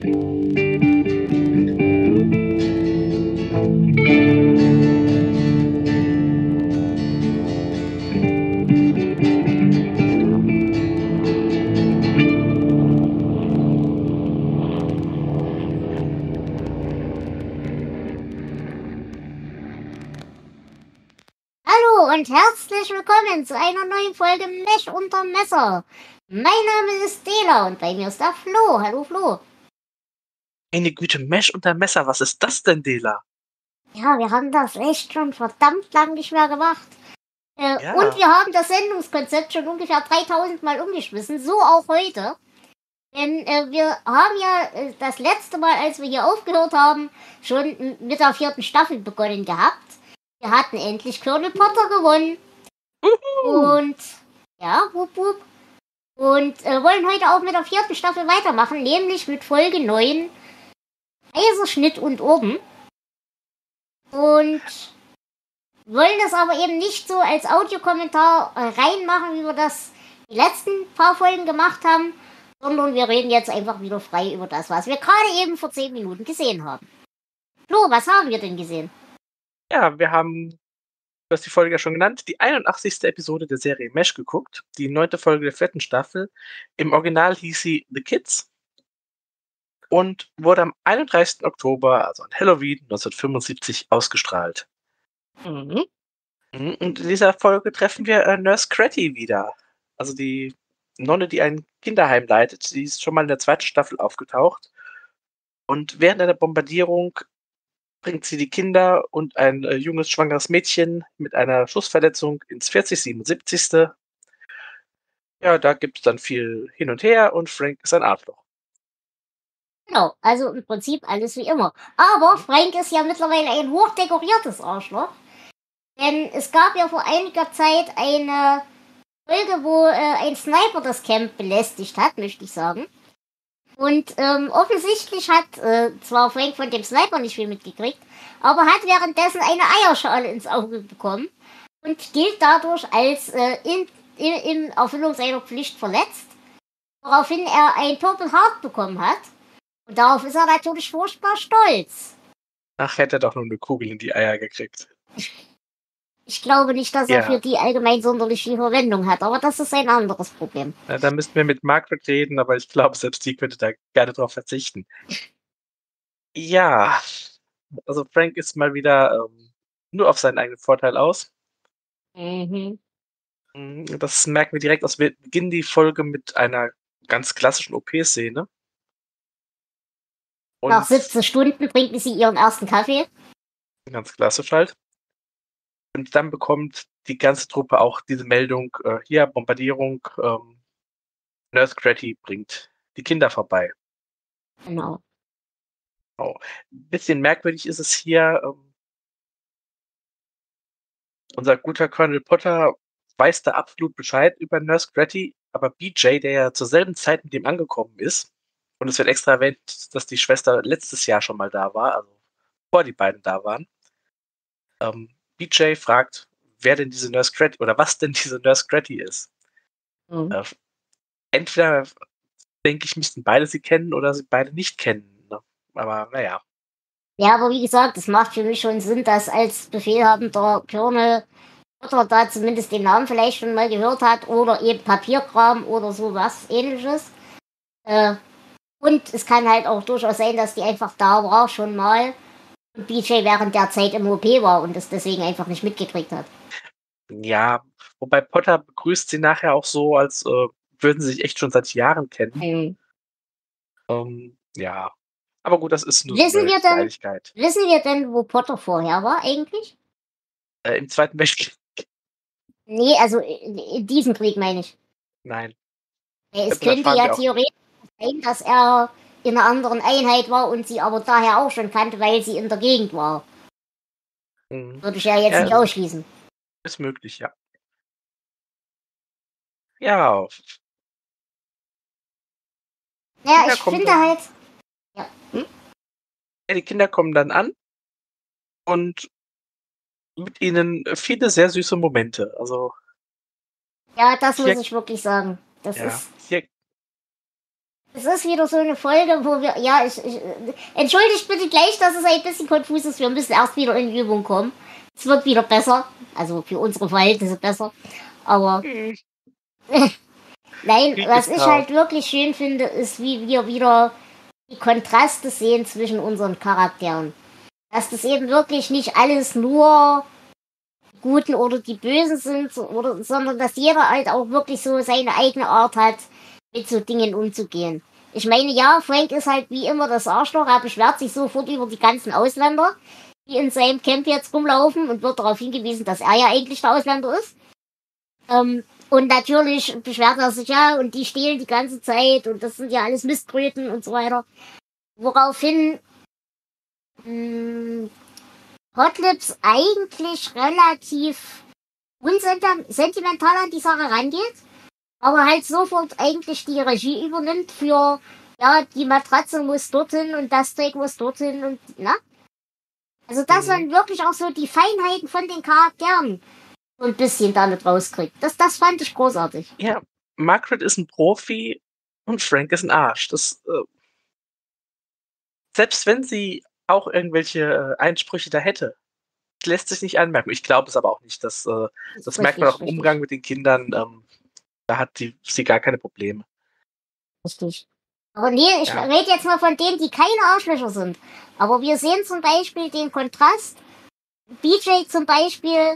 Hallo und herzlich willkommen zu einer neuen Folge Mech unterm Messer. Mein Name ist Dela und bei mir ist der Flo. Hallo Flo. Meine Güte, Mesh unter Messer, was ist das denn, Dela? Ja, wir haben das echt schon verdammt lang nicht mehr gemacht. Und Ja. wir haben das Sendungskonzept schon ungefähr 3000 Mal umgeschmissen, so auch heute. Denn wir haben ja das letzte Mal, als wir hier aufgehört haben, schon mit der 4. Staffel begonnen gehabt. Wir hatten endlich Colonel Potter gewonnen. Und ja, wupp wupp. Und wollen heute auch mit der 4. Staffel weitermachen, nämlich mit Folge 9, Kaiserschnitt und Orden. Und wollen das aber eben nicht so als Audiokommentar reinmachen, wie wir das die letzten paar Folgen gemacht haben, sondern wir reden jetzt einfach wieder frei über das, was wir gerade eben vor 10 Minuten gesehen haben. Flo, was haben wir denn gesehen? Ja, wir haben, du hast die Folge ja schon genannt, die 81. Episode der Serie Mesh geguckt, die 9. Folge der 4. Staffel. Im Original hieß sie The Kids und wurde am 31. Oktober, also an Halloween 1975, ausgestrahlt. Mhm. Und in dieser Folge treffen wir Nurse Cratty wieder. Also die Nonne, die ein Kinderheim leitet. Die ist schon mal in der 2. Staffel aufgetaucht. Und während einer Bombardierung bringt sie die Kinder und ein junges, schwangeres Mädchen mit einer Schussverletzung ins 4077. Ja, da gibt es dann viel hin und her und Frank ist ein Arschloch. Genau, also im Prinzip alles wie immer. Aber Frank ist ja mittlerweile ein hochdekoriertes Arschloch. Denn es gab ja vor einiger Zeit eine Folge, wo ein Sniper das Camp belästigt hat, möchte ich sagen. Und offensichtlich hat zwar Frank von dem Sniper nicht viel mitgekriegt, aber hat währenddessen eine Eierschale ins Auge bekommen und gilt dadurch als in Erfüllung seiner Pflicht verletzt, woraufhin er ein Purple Heart bekommen hat. Und darauf ist er natürlich furchtbar stolz. Ach, hätte er doch nur eine Kugel in die Eier gekriegt. Ich glaube nicht, dass er Ja. für die allgemein sonderlich viel Verwendung hat, aber das ist ein anderes Problem. Na, da müssten wir mit Margaret reden, aber ich glaube, selbst die könnte da gerne drauf verzichten. Ja, also Frank ist mal wieder nur auf seinen eigenen Vorteil aus. Mhm. Das merken wir direkt aus. Wir beginnen die Folge mit einer ganz klassischen OP-Szene. Nach Und 17 Stunden trinken sie ihren ersten Kaffee. ganz klassisch halt. Und dann bekommt die ganze Truppe auch diese Meldung, hier Bombardierung, Nurse Cratty bringt die Kinder vorbei. Genau. Oh. Ein bisschen merkwürdig ist es hier, unser guter Colonel Potter weiß da absolut Bescheid über Nurse Cratty, aber BJ, der ja zur selben Zeit mit ihm angekommen ist, und es wird extra erwähnt, dass die Schwester letztes Jahr schon mal da war, also bevor die beiden da waren, BJ fragt, wer denn diese Nurse Cratty oder was denn diese Nurse Cratty ist. Mhm. Äh, Entweder, denke ich, müssten beide sie kennen oder sie beide nicht kennen. Ne? Aber naja. Ja, aber wie gesagt, es macht für mich schon Sinn, dass als befehlhabender Colonel Potter da zumindest den Namen vielleicht schon mal gehört hat oder eben Papierkram oder sowas ähnliches. Und es kann halt auch durchaus sein, dass die einfach da war schon mal und BJ während der Zeit im OP war und es deswegen einfach nicht mitgekriegt hat. Ja, wobei Potter begrüßt sie nachher auch so, als würden sie sich echt schon seit Jahren kennen. Mhm. Ja. Aber gut, das ist nur so Wissen eine wir denn, Kleinigkeit. wissen wir denn, wo Potter vorher war eigentlich? Im Zweiten Weltkrieg, Nee, also in diesem Krieg meine ich. nein. Es Das könnte erfahren ja wir auch nie. theoretisch sein, dass er in einer anderen Einheit war und sie aber daher auch schon kannte, weil sie in der Gegend war. Mhm. Würde ich ja jetzt Ja, nicht ausschließen. ist möglich, ja. Ja, Ja, Kinder ich kommen finde dann. halt, ja, Ja, die Kinder kommen dann an und mit ihnen viele sehr süße Momente. Also, ja, das muss hier, ich wirklich sagen. Das ja, ist, hier, Es ist wieder so eine Folge, wo wir, ja, entschuldigt bitte gleich, dass es ein bisschen konfus ist. Wir müssen erst wieder in Übung kommen. Es wird wieder besser. Also für unsere Verhältnisse besser. Aber nein, Krieg was ist ich da. halt wirklich schön finde, ist, wie wir wieder die Kontraste sehen zwischen unseren Charakteren. Dass das eben wirklich nicht alles nur die Guten oder die Bösen sind, sondern dass jeder halt auch wirklich so seine eigene Art hat, mit so Dingen umzugehen. Ich meine, ja, Frank ist halt wie immer das Arschloch, er beschwert sich sofort über die ganzen Ausländer, die in seinem Camp jetzt rumlaufen und wird darauf hingewiesen, dass er ja eigentlich der Ausländer ist. Und natürlich beschwert er sich ja und die stehlen die ganze Zeit und das sind ja alles Mistkröten und so weiter. Woraufhin Hotlips eigentlich relativ unsentimental an die Sache rangeht, aber halt sofort eigentlich die Regie übernimmt für, ja, die Matratze muss dorthin und das Steak muss dorthin und, na? Also, dass man wirklich auch so die Feinheiten von den Charakteren so ein bisschen damit rauskriegt. Das fand ich großartig. Ja, Margaret ist ein Profi und Frank ist ein Arsch. Selbst wenn sie auch irgendwelche Einsprüche da hätte, lässt sich nicht anmerken. Ich glaube es aber auch nicht. Das merkt man auch im Umgang mit den Kindern. Da hat sie gar keine Probleme. Richtig. Aber nee, ich Ja. rede jetzt mal von denen, die keine Arschlöcher sind. Aber wir sehen zum Beispiel den Kontrast. BJ zum Beispiel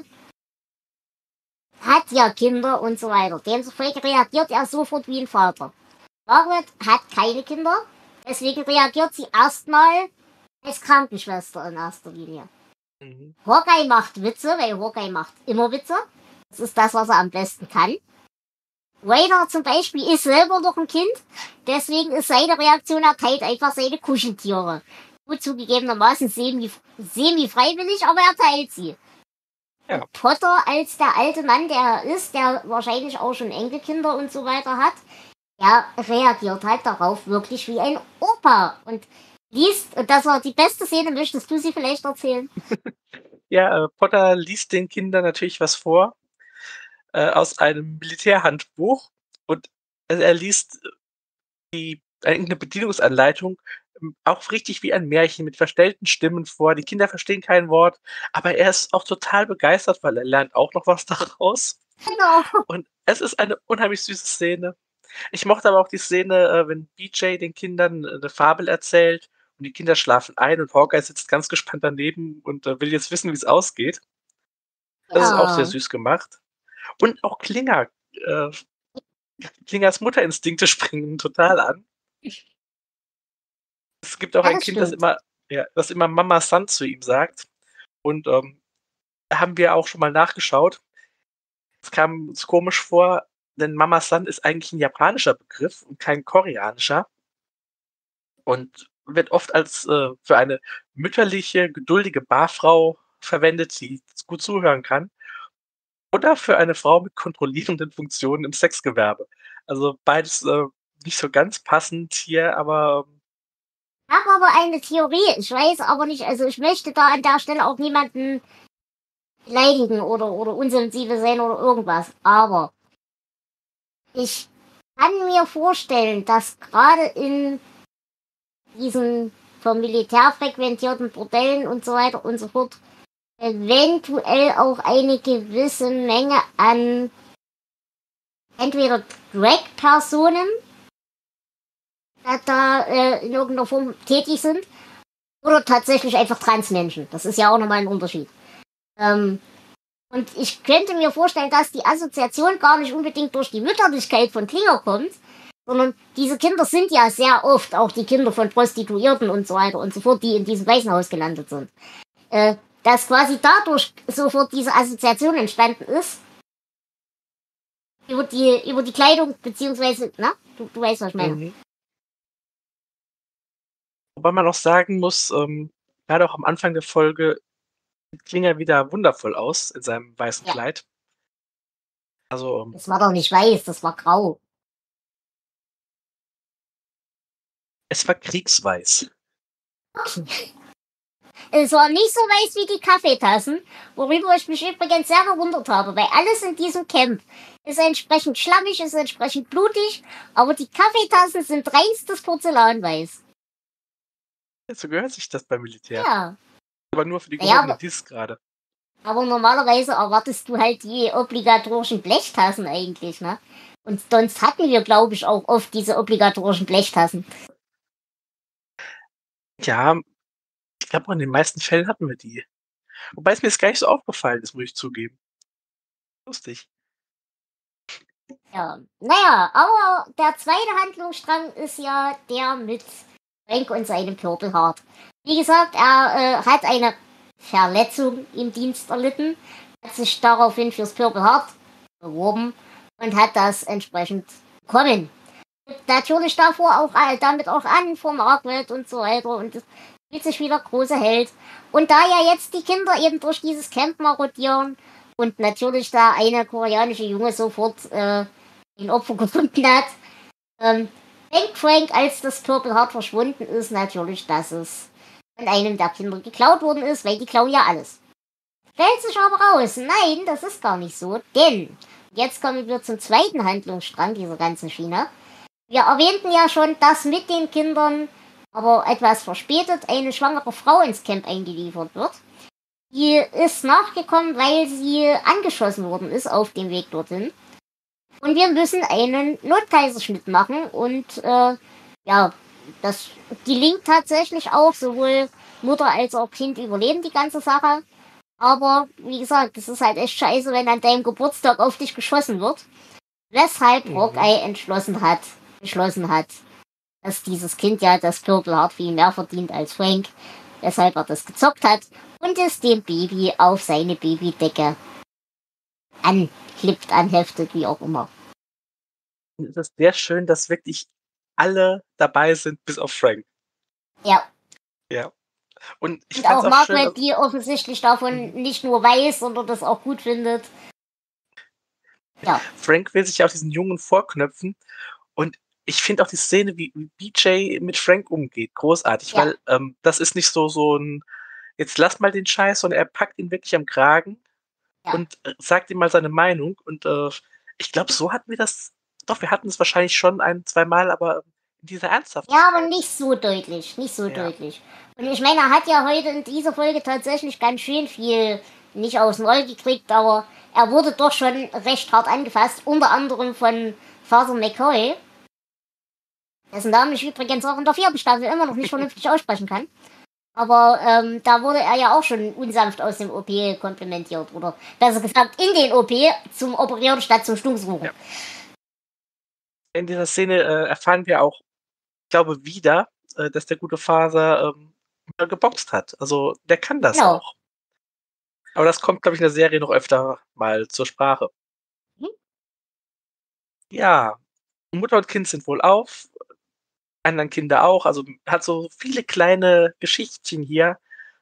hat ja Kinder und so weiter. Demzufolge reagiert er sofort wie ein Vater. Margaret hat keine Kinder, deswegen reagiert sie erstmal als Krankenschwester in erster Linie. Mhm. Hawkeye macht Witze, weil Hawkeye macht immer Witze. Das ist das, was er am besten kann. Raider zum Beispiel ist selber noch ein Kind, deswegen ist seine Reaktion, er teilt einfach seine Kuscheltiere. Gut zugegebenermaßen semi-freiwillig, aber er teilt sie. Ja. Und Potter als der alte Mann, der er ist, der wahrscheinlich auch schon Enkelkinder und so weiter hat, der reagiert halt darauf wirklich wie ein Opa und liest, und das war die beste Szene, möchtest du sie vielleicht erzählen? Ja, Potter liest den Kindern natürlich was vor aus einem Militärhandbuch und er liest irgendeine Bedienungsanleitung auch richtig wie ein Märchen mit verstellten Stimmen vor. Die Kinder verstehen kein Wort, aber er ist auch total begeistert, weil er lernt auch noch was daraus. Genau. Und es ist eine unheimlich süße Szene. Ich mochte aber auch die Szene, wenn BJ den Kindern eine Fabel erzählt und die Kinder schlafen ein und Hawkeye sitzt ganz gespannt daneben und will jetzt wissen, wie es ausgeht. Das ist auch sehr Ja, süß gemacht. Und auch Klingers Mutterinstinkte springen total an. Es gibt auch ja, ein das Kind, das stimmt. immer Mama San zu ihm sagt. Und da haben wir auch schon mal nachgeschaut. Es kam uns komisch vor, denn Mama San ist eigentlich ein japanischer Begriff und kein koreanischer. Und wird oft als für eine mütterliche, geduldige Barfrau verwendet, die gut zuhören kann. Oder für eine Frau mit kontrollierenden Funktionen im Sexgewerbe. Also beides nicht so ganz passend hier, aber Ich habe aber eine Theorie, ich weiß aber nicht, also ich möchte da an der Stelle auch niemanden beleidigen oder unsensibel sein oder irgendwas, aber ich kann mir vorstellen, dass gerade in diesen vom Militär frequentierten Bordellen und so weiter und so fort eventuell auch eine gewisse Menge an entweder Drag-Personen da in irgendeiner Form tätig sind oder tatsächlich einfach Transmenschen. Das ist ja auch nochmal ein Unterschied. Ähm, und ich könnte mir vorstellen, dass die Assoziation gar nicht unbedingt durch die Mütterlichkeit von Klinger kommt, sondern diese Kinder sind ja sehr oft auch die Kinder von Prostituierten und so weiter und so fort, die in diesem Waisenhaus gelandet sind. Dass quasi dadurch sofort diese Assoziation entstanden ist, über die Kleidung, beziehungsweise, na, du weißt, was ich meine. mhm. Wobei man auch sagen muss, gerade auch am Anfang der Folge sieht Klinger wieder wundervoll aus in seinem weißen Ja, Kleid. Also das war doch nicht weiß, das war grau. es war kriegsweiß. Okay. Es war nicht so weiß wie die Kaffeetassen, worüber ich mich übrigens sehr gewundert habe, weil alles in diesem Camp ist entsprechend schlammig, ist entsprechend blutig, aber die Kaffeetassen sind reinstes Porzellanweiß. So gehört sich das beim Militär. Ja. Aber nur für die Naja, gehobenen Dienstgrade. aber normalerweise erwartest du halt die obligatorischen Blechtassen eigentlich, ne? Und sonst hatten wir, glaube ich, auch oft diese obligatorischen Blechtassen. Ja, ich glaube, in den meisten Fällen hatten wir die. Wobei es mir jetzt gar nicht so aufgefallen ist, muss ich zugeben. Lustig. Ja, naja, aber der zweite Handlungsstrang ist ja der mit Frank und seinem Purple Heart. Wie gesagt, er hat eine Verletzung im Dienst erlitten, hat sich daraufhin fürs Purple Heart beworben und hat das entsprechend bekommen. Natürlich davor auch damit auch an vom Arkwelt und so weiter und es spielt sich wieder große Held. Und da ja jetzt die Kinder eben durch dieses Camp marodieren und natürlich da eine koreanische Junge sofort ein Opfer gefunden hat, denkt Frank, als das Purple Heart verschwunden ist, natürlich, dass es von einem der Kinder geklaut worden ist, weil die klauen ja alles. Stellt sich aber raus, nein, das ist gar nicht so, denn jetzt kommen wir zum zweiten Handlungsstrang dieser ganzen Schiene. Wir erwähnten ja schon, dass mit den Kindern, aber etwas verspätet, eine schwangere Frau ins Camp eingeliefert wird. Die ist nachgekommen, weil sie angeschossen worden ist auf dem Weg dorthin. Und wir müssen einen Notkaiserschnitt machen und ja, das gelingt tatsächlich auch. Sowohl Mutter als auch Kind überleben die ganze Sache. Aber wie gesagt, es ist halt echt scheiße, wenn an deinem Geburtstag auf dich geschossen wird. Weshalb Hawkeye beschlossen hat, dass dieses Kind ja das Purple Heart viel mehr verdient als Frank. Weshalb er das gezockt hat und es dem Baby auf seine Babydecke anklippt, anheftet, wie auch immer. Es ist sehr schön, dass wirklich alle dabei sind, bis auf Frank. Ja. Ja. Und ich Und fand's auch auch schön, Margaret, die offensichtlich davon nicht nur weiß, sondern das auch gut findet. Ja. Frank will sich ja auf diesen Jungen vorknöpfen und ich finde auch die Szene, wie BJ mit Frank umgeht, großartig, Ja. weil das ist nicht so ein jetzt lass mal den Scheiß, sondern er packt ihn wirklich am Kragen und sagt ihm mal seine Meinung und ich glaube, so hatten wir das, doch, wir hatten es wahrscheinlich schon ein, zwei Mal, aber in dieser Ernsthaftigkeit. Ja, aber nicht so deutlich, nicht so deutlich. Und ich meine, er hat ja heute in dieser Folge tatsächlich ganz schön viel nicht aus dem Roll gekriegt, aber er wurde doch schon recht hart angefasst, unter anderem von Father McCoy, dessen Namen ich übrigens auch in der 4. Staffel immer noch nicht vernünftig aussprechen kann. Aber da wurde er ja auch schon unsanft aus dem OP komplimentiert, oder besser gesagt in den OP zum Operieren statt zum Stummsuchen. Ja. In dieser Szene erfahren wir auch, ich glaube, wieder, dass der gute Father mal geboxt hat. Also der kann das auch. Aber das kommt, glaube ich, in der Serie noch öfter mal zur Sprache. Ja, Mutter und Kind sind wohl auf, anderen Kinder auch. Also hat so viele kleine Geschichtchen hier.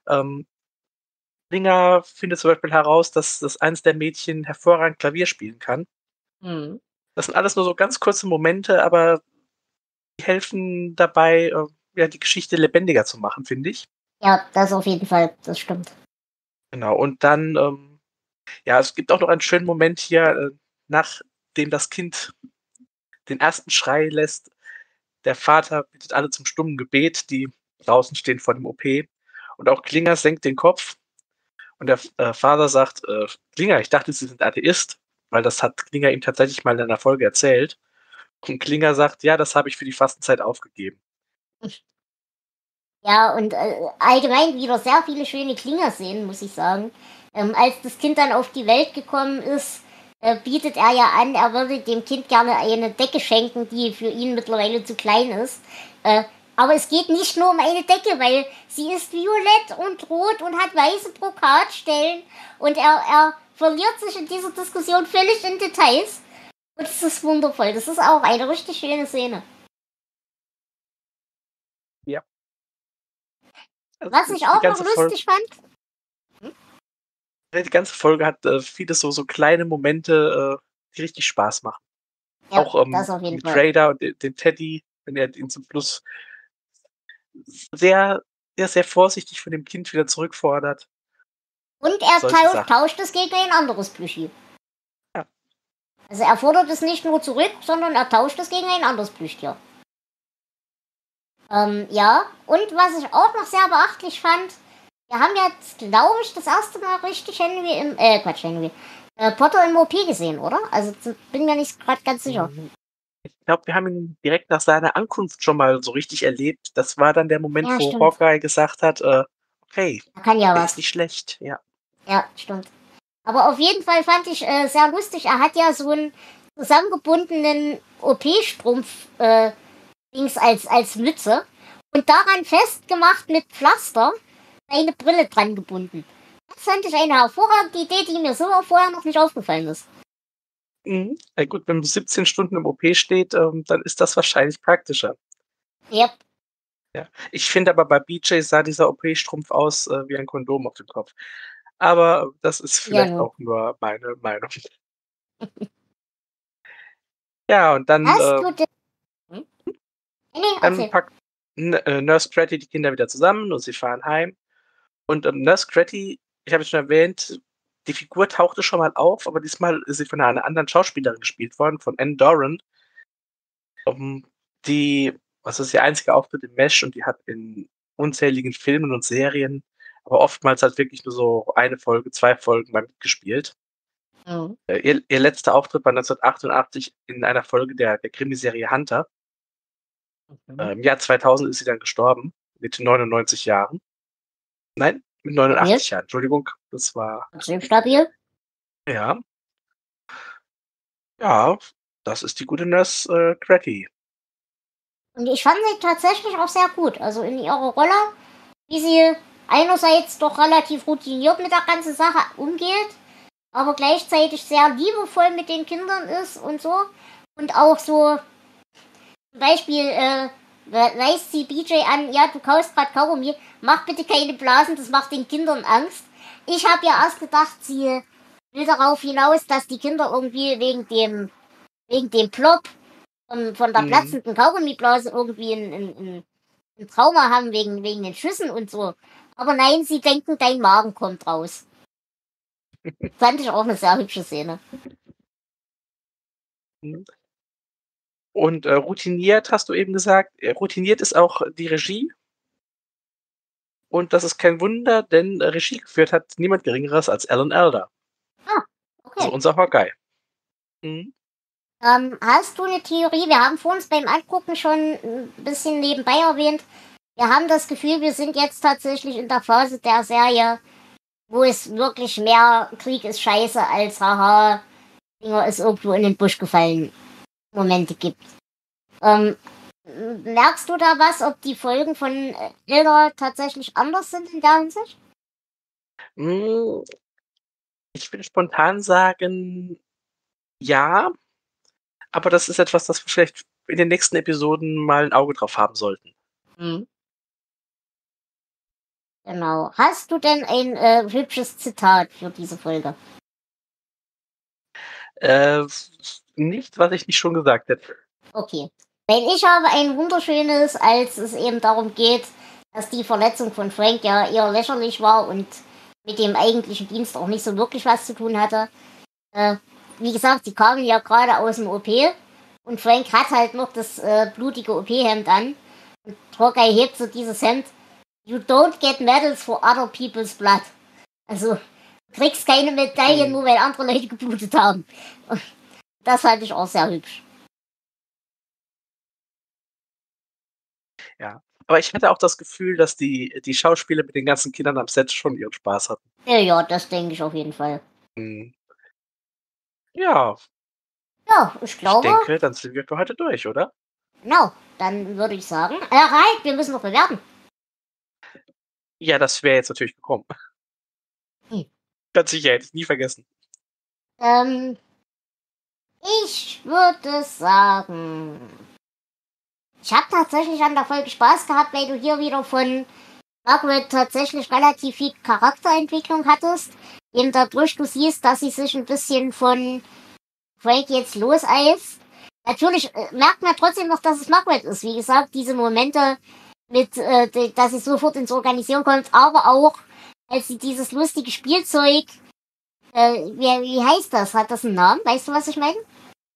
Klinger findet zum Beispiel heraus, dass eines der Mädchen hervorragend Klavier spielen kann. Das sind alles nur so ganz kurze Momente, aber die helfen dabei, ja, die Geschichte lebendiger zu machen, finde ich. Ja, das auf jeden Fall, das stimmt. Genau, und dann, ja, es gibt auch noch einen schönen Moment hier, nachdem das Kind den ersten Schrei lässt. Der Vater bittet alle zum stummen Gebet, die draußen stehen vor dem OP. Und auch Klinger senkt den Kopf. Und der Vater sagt, Klinger, ich dachte, Sie sind Atheist, weil das hat Klinger ihm tatsächlich mal in einer Folge erzählt. Und Klinger sagt, ja, das habe ich für die Fastenzeit aufgegeben. Ja, und allgemein wieder sehr viele schöne Klinger-Szenen, muss ich sagen. Als das Kind dann auf die Welt gekommen ist, bietet er ja an, er würde dem Kind gerne eine Decke schenken, die für ihn mittlerweile zu klein ist. Aber es geht nicht nur um eine Decke, weil sie ist violett und rot und hat weiße Brokatstellen. Und er verliert sich in dieser Diskussion völlig in Details. Und es ist wundervoll. Das ist auch eine richtig schöne Szene. Ja. Also was ich auch noch lustig fand. Die ganze Folge hat viele so kleine Momente, die richtig Spaß machen. Ja, auch das auf jeden mit Fall. Raider und den Teddy, wenn er ihn zum Schluss sehr sehr vorsichtig von dem Kind wieder zurückfordert. Und er Solche Sachen. tauscht es gegen ein anderes Plüschi. Ja. Also er fordert es nicht nur zurück, sondern er tauscht es gegen ein anderes Plüschtier. Ja, und was ich auch noch sehr beachtlich fand, wir haben jetzt, glaube ich, das erste Mal richtig Potter im OP gesehen, oder? Also bin mir nicht gerade ganz sicher. Ich glaube, wir haben ihn direkt nach seiner Ankunft schon mal so richtig erlebt. Das war dann der Moment, Ja, wo stimmt. Hawkeye gesagt hat, okay, Da kann ja der was. ist nicht schlecht, ja. Ja, stimmt. Aber auf jeden Fall fand ich sehr lustig, er hat ja so einen zusammengebundenen OP-Strumpf Dings als Mütze und daran festgemacht mit Pflaster eine Brille dran gebunden. Das fand ich eine hervorragende Idee, die mir so vorher noch nicht aufgefallen ist. Ja, gut, wenn man 17 Stunden im OP steht, dann ist das wahrscheinlich praktischer. Yep. Ja. Ich finde aber bei BJ sah dieser OP-Strumpf aus wie ein Kondom auf dem Kopf. Aber das ist vielleicht Ja, auch nur meine Meinung. Ja, und dann, hast du denn... Hm? Nee, erzähl. packt Nurse Cratty die Kinder wieder zusammen und sie fahren heim. Und Nurse Cratty, ich habe es schon erwähnt, die Figur tauchte schon mal auf, aber diesmal ist sie von einer anderen Schauspielerin gespielt worden, von Anne Doran. Die, was ist ihr einziger Auftritt im Mesh und die hat in unzähligen Filmen und Serien, aber oftmals halt wirklich nur so eine Folge, 2 Folgen mal mitgespielt. Mhm. Ihr letzter Auftritt war 1988 in einer Folge der Krimiserie Hunter. Im Jahr 2000 ist sie dann gestorben, mit 99 Jahren. Nein, mit 89 Jahren, Entschuldigung. Das war, Trotzdem stabil. ja, das ist die gute Nurse Cratty. Und ich fand sie tatsächlich auch sehr gut. Also in ihrer Rolle, wie sie einerseits doch relativ routiniert mit der ganzen Sache umgeht, aber gleichzeitig sehr liebevoll mit den Kindern ist und so. Und auch so, zum Beispiel, weist sie BJ an, ja, du kaufst grad Kaugummi, mach bitte keine Blasen, das macht den Kindern Angst. Ich habe ja erst gedacht, sie will darauf hinaus, dass die Kinder irgendwie wegen dem Plop von der platzenden Kaugummiblase irgendwie ein Trauma haben wegen den Schüssen und so. Aber nein, sie denken, dein Magen kommt raus. Fand ich auch eine sehr hübsche Szene. Und routiniert, hast du eben gesagt, routiniert ist auch die Regie. Und das ist kein Wunder, denn Regie geführt hat niemand Geringeres als Alan Alda. Ah, okay. Also unser Hawkeye. Hast du eine Theorie? Wir haben vor uns beim Angucken schon ein bisschen nebenbei erwähnt. Wir haben das Gefühl, wir sind jetzt tatsächlich in der Phase der Serie, wo es wirklich mehr Krieg ist scheiße als haha, Dinger ist irgendwo in den Busch gefallen Momente gibt. Merkst du da was, ob die Folgen von Hilda tatsächlich anders sind in der Hinsicht? Ich will spontan sagen, ja, aber das ist etwas, das wir vielleicht in den nächsten Episoden mal ein Auge drauf haben sollten. Genau. Hast du denn ein hübsches Zitat für diese Folge? Nicht, was ich nicht schon gesagt hätte. Okay. Weil ich habe ein wunderschönes, als es eben darum geht, dass die Verletzung von Frank ja eher lächerlich war und mit dem eigentlichen Dienst auch nicht so wirklich was zu tun hatte. Wie gesagt, sie kamen ja gerade aus dem OP und Frank hat halt noch das blutige OP-Hemd an. Und Hawkeye hebt so dieses Hemd. You don't get medals for other people's blood. Also, du kriegst keine Medaillen, nur weil andere Leute geblutet haben. Und das fand ich auch sehr hübsch. Ja. Aber ich hatte auch das Gefühl, dass die Schauspieler mit den ganzen Kindern am Set schon ihren Spaß hatten. Ja, das denke ich auf jeden Fall. Ja. Ja, ich glaube. Ich denke, dann sind wir für heute durch, oder? Genau, dann würde ich sagen, halt, wir müssen noch bewerten. Ja, das wäre jetzt natürlich gekommen. Ganz sicher, hätte ich nie vergessen. Ich würde sagen, ich habe tatsächlich an der Folge Spaß gehabt, weil du hier wieder von Margaret tatsächlich relativ viel Charakterentwicklung hattest. Eben dadurch, du siehst, dass sie sich ein bisschen von Frank jetzt loseist. Natürlich merkt man trotzdem noch, dass es Margaret ist. Wie gesagt, diese Momente dass sie sofort ins Organisieren kommt, aber auch, als sie dieses lustige Spielzeug, wie heißt das? Hat das einen Namen? Weißt du, was ich meine?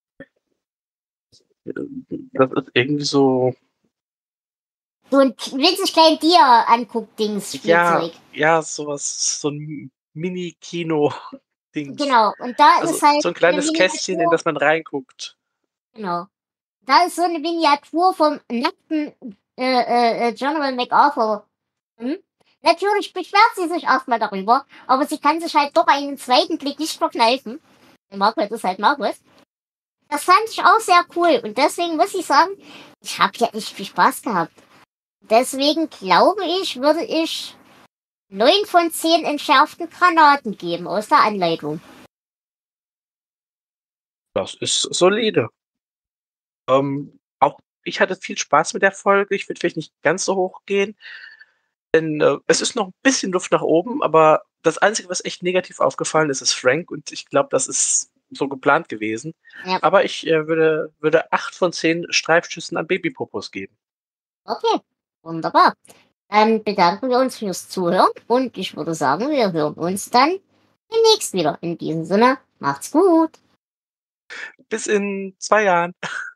Das ist irgendwie so, So ein winzig kleinen Tier-Anguck-Dings-Spielzeug. ja, sowas, so ein Mini-Kino-Dings. Genau, und da Also ist halt so ein eine kleines Kästchen, in Miniatur, das man reinguckt. genau. Da ist so eine Miniatur vom nackten General MacArthur. Hm? Natürlich beschwert sie sich erstmal darüber, aber sie kann sich halt doch einen zweiten Blick nicht verkneifen. Margaret ist halt Margaret. Das fand ich auch sehr cool und deswegen muss ich sagen, ich habe ja echt viel Spaß gehabt. Deswegen glaube ich, würde ich 9 von 10 entschärften Granaten geben aus der Anleitung. Das ist solide. Auch ich hatte viel Spaß mit der Folge. Ich würde vielleicht nicht ganz so hoch gehen, denn es ist noch ein bisschen Luft nach oben, aber das Einzige, was echt negativ aufgefallen ist, ist Frank und ich glaube, das ist so geplant gewesen. Ja, Aber ich würde 8 von 10 Streifschüssen an Babypopos geben. okay, wunderbar. Dann bedanken wir uns fürs Zuhören und ich würde sagen, wir hören uns dann demnächst wieder. In diesem Sinne, macht's gut. Bis in 2 Jahren.